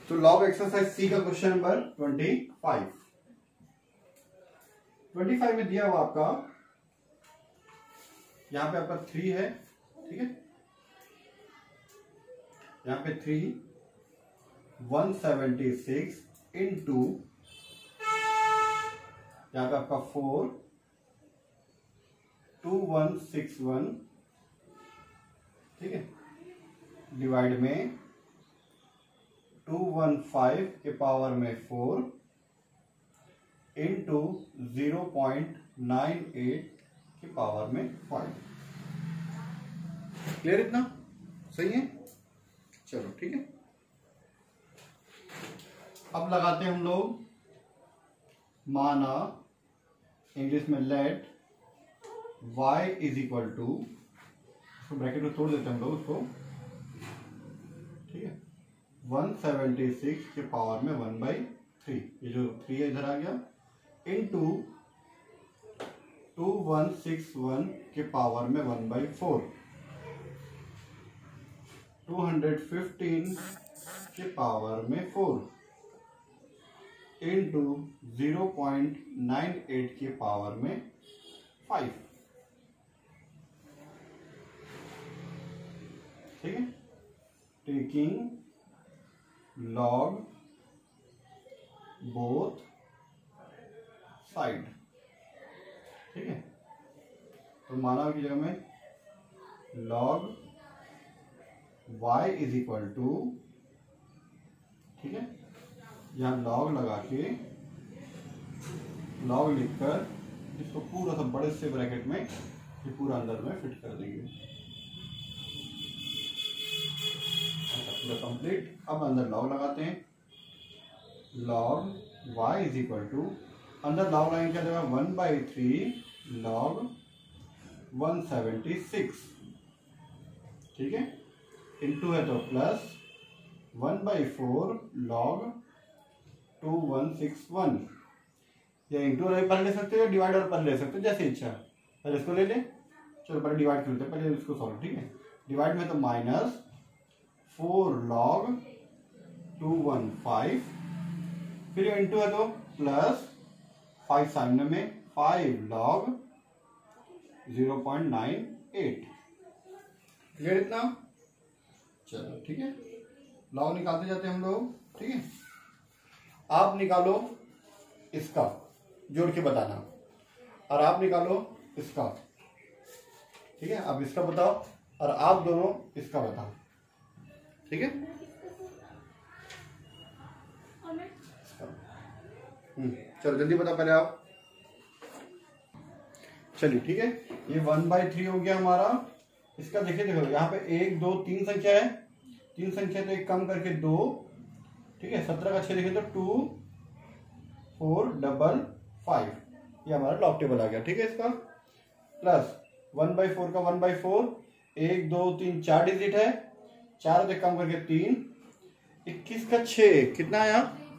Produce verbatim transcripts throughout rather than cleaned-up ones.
तो log exercise C का question number twenty five twenty five में दिया हुआ आपका, यहां पे आपका थ्री है, ठीक है, यहां पे three one seventy six into यहां पे आपका four two one six one, ठीक है, डिवाइड में टू वन फाइव के पावर में four into zero point nine eight के पावर में फाइव। क्लियर इतना? सही है, चलो ठीक है। अब लगाते हैं हम लोग, माना इंग्लिश में let y is equal to, उसको ब्रैकेट में तोड़ देते हैं हम लोग उसको, ठीक है, वन सेवेंटी सिक्स के पावर में वन बाई थ्री, ये जो थ्री है इधर आ गया, into two one six one के पावर में one by four, two hundred fifteen के पावर में four into zero point nine eight के पावर में फाइव, ठीक है, टेकिंग लॉग बोथ साइड, ठीक है। तो माना की जगह में log y is equal to, ठीक है, यहां लॉग लगा के लॉग लिखकर इसको पूरा सा बड़े से ब्रैकेट में ये पूरा अंदर में फिट कर देंगे, पूरा कंप्लीट। अब अंदर लॉग लगाते हैं, log y is equal to, अंदर लॉग लाइन क्या देगा, one by three log one seventy six, ठीक है, इंटू है तो plus one by four log two one six one, या इंटू पर ले सकते हो, डिवाइडर पर ले सकते हो, जैसे इच्छा। पहले इसको ले ले, चलो पहले डिवाइड कर लेते हैं, पहले इसको सॉल्व, ठीक है। डिवाइड में तो minus four log two one five, फिर इंटू है तो प्लस फाइव सामने में five log zero point nine eight. Clear इतना? चलो ठीक है, लॉग निकालते जाते हैं हम लोग, ठीक है। आप निकालो इसका, जोड़ के बताना, और आप निकालो इसका, ठीक है। आप इसका बताओ और आप दोनों इसका बताओ, ठीक है। चलो जल्दी बताओ पहले आप, चलिए ठीक है। ये वन बाई थ्री हो गया हमारा। इसका देखिए, देखो यहाँ पे एक दो तीन संख्या है, तीन संख्या तो एक कम करके दो, ठीक है। सत्रह का छह देखें तो टू फोर डबल फाइव, ये हमारा लॉग टेबल आ गया, ठीक है। इसका प्लस वन बाई फोर का वन बाई फोर, एक दो तीन चार डिजिट है, चार से कम करके तीन, इक्कीस का छह कितना आया,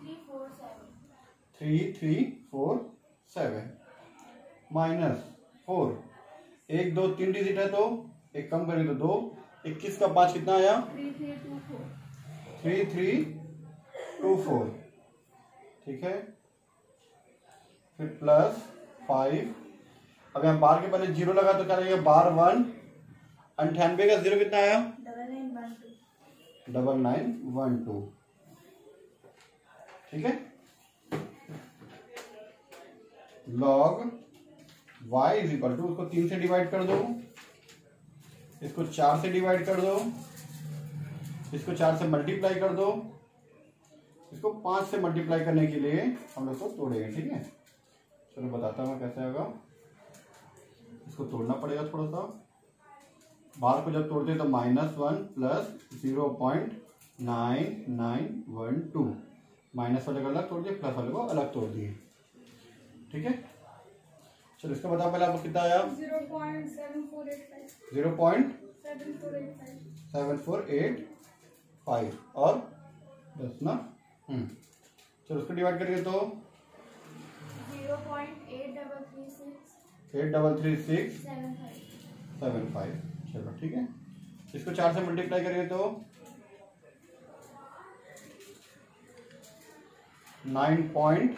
three three four seven, minus four, एक दो तीन डिजिट है तो एक कम करेंगे तो दो, इक्कीस का पांच कितना आया, थ्री थ्री टू फोर, ठीक है। फिर प्लस फाइव, अब यहाँ बार के पहले जीरो लगा तो क्या लगेगा, बार वन, अंठानवे का जीरो कितना आया, डबल नाइन वन टू, ठीक है। Log y is equal to, उसको तीन से डिवाइड कर दो, इसको चार से डिवाइड कर दो, इसको चार से मल्टीप्लाई कर दो, इसको पांच से मल्टीप्लाई करने के लिए हम लोग को तोड़ेंगे, ठीक है। चलो बताता हूँ कैसे होगा, इसको तोड़ना पड़ेगा थोड़ा सा। बार को जब तोड़ते हैं तो minus one plus zero point nine nine one two, minus वाले को अलग तोड़ दिए, प्लस वाले को अलग तोड़ दिए, ठीक है। चलो इसका बताओ पहले आपको कितना आया, zero point seven four eight five, zero point seven four eight five और दस ना, हम्म चलो उसको डिवाइड करिए तो zero point eight double three six eight double three six seven five. चलो ठीक है, इसको चार से मल्टीप्लाई करिए तो nine point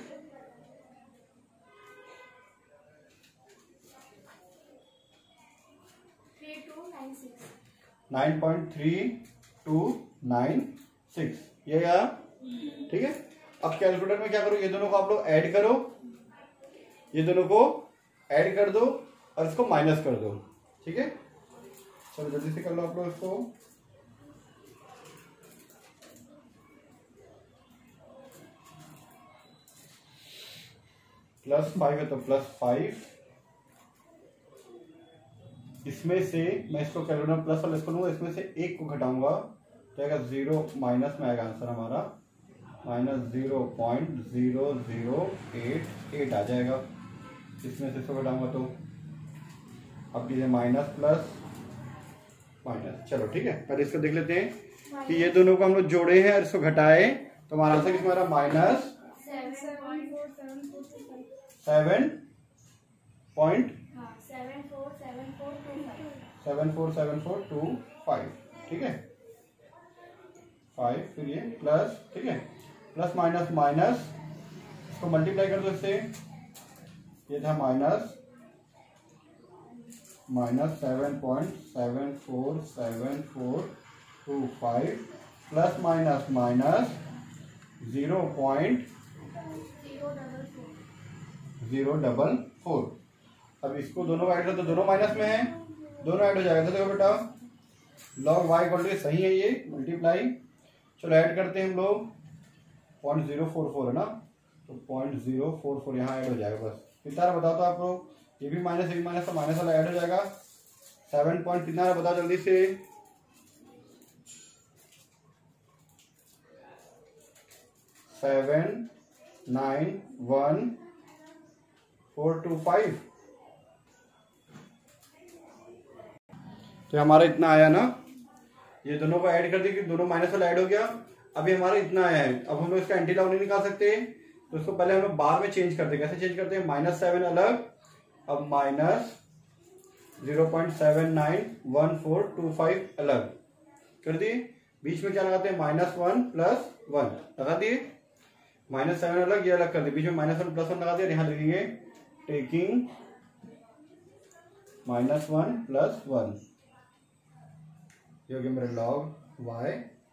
nine point three two nine six, ये आया। ठीक है, अब कैलकुलेटर में क्या करो, ये दोनों को आप लोग ऐड करो, ये दोनों को ऐड कर दो और इसको माइनस कर दो। ठीक है, चलो जल्दी से कर लो आप लोग इसको। प्लस फाइव है तो प्लस फाइव, इसमें से मैं इसको कैलकुलेटर प्लस वाला इसको लूंगा, इसमें से एक को घटाऊंगा तो आएगा जीरो, माइनस में आएगा आंसर हमारा minus zero point zero zero eight eight आ जाएगा। इसमें से इसको घटाऊंगा तो अब ये माइनस प्लस माइनस। चलो ठीक है, पहले इसको देख लेते हैं कि ये दोनों को हम लोग जोड़े हैं और इसको घटाए तो हमारा आंसर कितना आ रहा, minus seven point seven four seven four two five. ठीक है, फाइव, फिर ये प्लस, ठीक है, प्लस माइनस माइनस, इसको मल्टीप्लाई कर दो इससे, ये था minus minus seven point seven four seven four two five plus minus minus zero point zero double four. अब इसको दोनों ऐड कर तो दोनों माइनस में है, दोनों ऐड हो जाएगा। तो देखो बेटा लॉग वाई इक्वल टू सही है ये मल्टीप्लाई। चलो ऐड करते हैं हम लोग, पॉइंट जीरो फोर फोर है ना, तो पॉइंट जीरो फोर फोर यहाँ ऐड हो जाएगा बस। कितना बताओ तो आप लोग, ये भी माइनस, ये भी माइनस, तो माइनस वाला ऐड हो जाएगा। सेवन पॉइंट कितना है बताओ जल्दी से, seven nine one four two five, तो हमारा इतना आया ना। ये दोनों को ऐड कर दिया कि दोनों माइनस वाला ऐड हो गया। अभी हमारा इतना आया है, अब हम लोग इसका एंटी लॉग नहीं निकाल सकते तो इसको पहले हम लोग बार में चेंज करते हैं। कैसे चेंज करते हैं, माइनस सेवन अलग, अब minus zero point seven nine one four two five अलग कर दिए। बीच में क्या लगाते हैं, माइनस वन प्लस वन लगा दिए, माइनस सेवन अलग, ये अलग कर दिए, बीच में माइनस वन प्लस वन लगा दिया। यहाँ लिखेंगे taking minus one plus one, ये हो गया मेरा log y.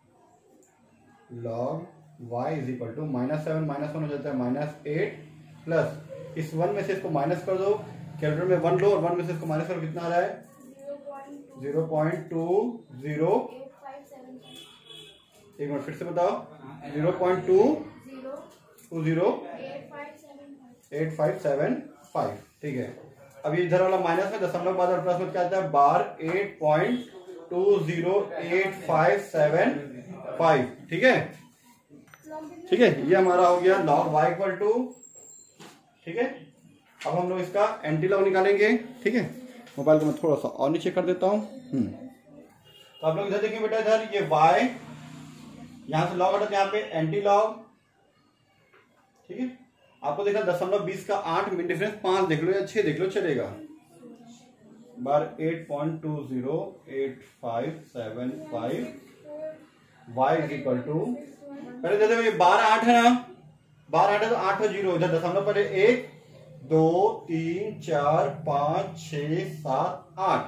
Log y is equal to minus seven minus one हो जाता है माइनस एट प्लस इस वन में से इसको माइनस कर दो, कैलकुलेटर में वन लो और वन में से इसको माइनस करो, कितना आ रहा है जीरो पॉइंट टू जीरो, एक मिनट फिर से बताओ, zero point two two zero eight five seven five. ठीक है, अभी इधर वाला माइनस में दशमलव बाद और प्लस में क्या आता है, bar eight point two zero eight five seven five. ठीक है, ठीक है, ये हमारा हो गया लॉग वाई इक्वल टू। ठीक है, अब हम लोग इसका एंटी लॉग निकालेंगे। ठीक है, मोबाइल को मैं थोड़ा सा और नीचे कर देता हूँ। हम्म तो आप लोग इधर देखिए बेटा, इधर ये y यहां से लॉग हटा, यहाँ पे एंटी लॉग। ठीक है, आपको देखा दशमलव बीस का आठ में डिफरेंस पांच देख लो या छह देख लो चलेगा, bar eight point two zero eight five seven five y is equal to, पहले जैसे ये बारह आठ है ना, बारह आठ है तो आठ और जीरो, इधर दशमलव पहले एक दो तीन चार पाँच छः सात आठ,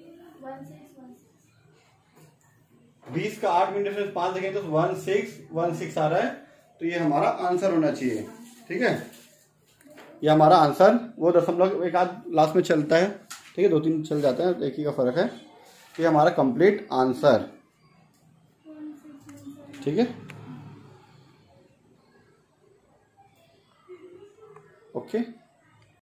बीस का आठ में डिफरेंस पांच देखें तो वन सिक्स वन सिक्स आ रहा है, तो ये हमारा आंसर होना चाहिए। ठीक है, ये हमारा आंसर, वो दशमलव एक आध लास्ट में चलता है, ठीक है, दो तीन चल जाते हैं, एक ही का फर्क है। ये हमारा कंप्लीट आंसर। ठीक है, ओके।